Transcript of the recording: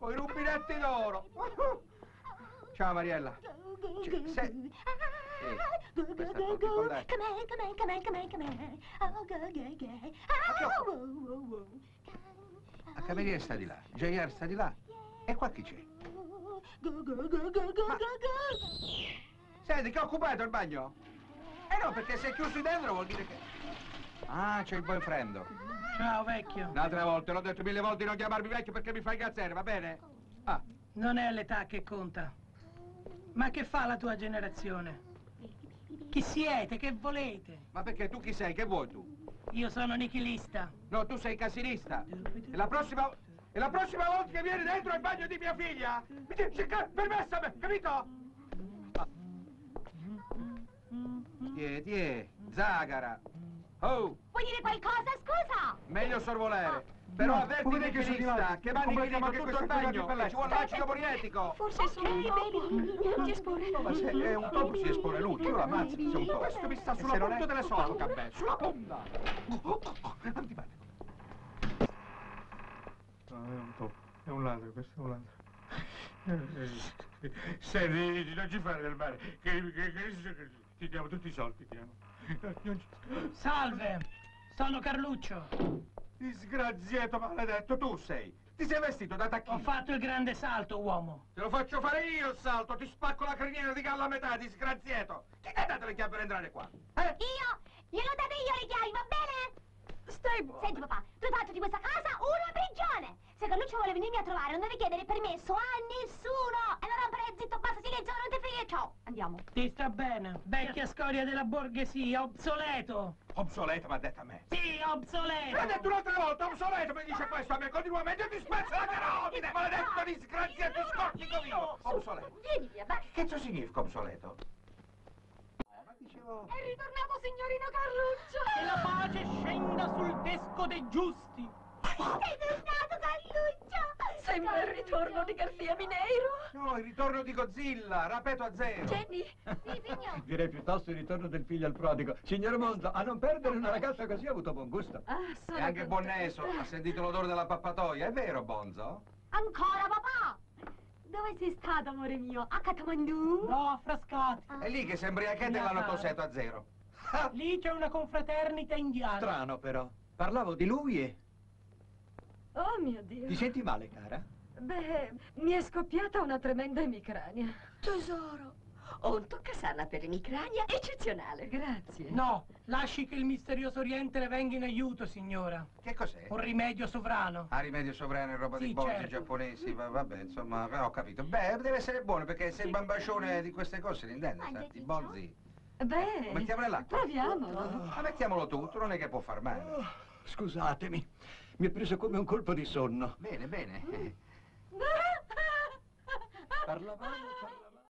con i rubinetti d'oro. Ciao Mariella. Questa è la cameriera sta di là, J.R. sta di là. E qua chi c'è? Senti, che è occupato il bagno? Eh no, perché se è chiuso dentro vuol dire che... Ah, c'è il boyfriend. Ciao, vecchio. Un'altra volta, l'ho detto 1000 volte di non chiamarmi vecchio perché mi fai cazzere, va bene? Ah. Non è l'età che conta. Ma che fa la tua generazione? Chi siete? Che volete? Ma perché tu chi sei? Che vuoi tu? Io sono nichilista. No, tu sei casinista. E la prossima volta che vieni dentro il bagno di mia figlia, mi dici permesso a me, capito? Tiè, Zagara. Oh! Vuoi dire qualcosa, scusa? Meglio sorvolere. Però No, avverti come il che sono nichilista che va Completamente nichilito tutto il bagno e ci vuole l'acido borietico. Forse sono io. Ti espone. Ma se è un topo si espone lui, io l'ammazzo se è un topo. Questo mi sta sulla punta delle sottocabelle, sulla punta. Antipatico. No, è un topo, è un ladro, questo è un ladro. Senti, non ci fare del male, che ti diamo tutti i soldi, ti diamo. Salve, sono Carluccio. Disgraziato maledetto, tu sei. Ti sei vestito da Ho tacchino. fatto il grande salto, uomo. Te lo faccio fare io il salto, ti spacco la criniera di galla a metà, disgraziato. Chi ti ha dato le chiavi per entrare qua? Io? Gliel'ho date io le chiavi, va bene? Stai buono. Senti papà, tu hai fatto di questa casa una prigione. Se Carluccio vuole venirmi a trovare non deve chiedere permesso a nessuno. E non rompere, zitto, basta, silenzio, non ti frega. Ciao, andiamo. Ti sta bene. Vecchia scoria della borghesia, obsoleto. Obsoleto, m'ha detto a me. Sì, obsoleto. L'ha detto un'altra volta, obsoleto, mi dice questo a me continuamente e ti spezza la carotide. Maledetto disgraziato, ti scortico io. Obsoleto. Vieni via, vai. Che cazzo significa obsoleto? Ma dicevo... È ritornato signorino Carluccio. Che la pace scenda sul desco dei giusti. Sei tornato Carluccio. Sembra il ritorno di Garcia Mineiro. No, il ritorno di Godzilla, rapeto a zero. Jenny, Sì, signor. Direi piuttosto il ritorno del figlio al prodigo. Signor Monzo, a non perdere una ragazza così ha avuto buon gusto. sono E anche contenta. Bonneso, ha sentito l'odore della pappatoia, è vero, Bonzo? Ancora papà. Dove sei stato, amore mio? A Kathmandu? No, a Frascati. È lì che sembra che te l'hanno tosseto a zero. Lì c'è una confraternita indiana. Strano però. Parlavo di lui e... Oh mio Dio. Ti senti male, cara? Beh, mi è scoppiata una tremenda emicrania. Tesoro, ho un toccasana per emicrania eccezionale. Grazie. No, lasci che il misterioso Oriente le venga in aiuto, signora. Che cos'è? Un rimedio sovrano. Ah, rimedio sovrano e roba Sì, di borgi certo. giapponesi, vabbè, insomma, ho capito. Beh, deve essere buono perché se il bambascione di queste cose se ne intende, sai, i bonzi. Beh, Mettiamo nell'acqua. proviamolo. Ma mettiamolo tu non è che può far male. Scusatemi, mi è preso come un colpo di sonno. Bene, bene. Parlavamo...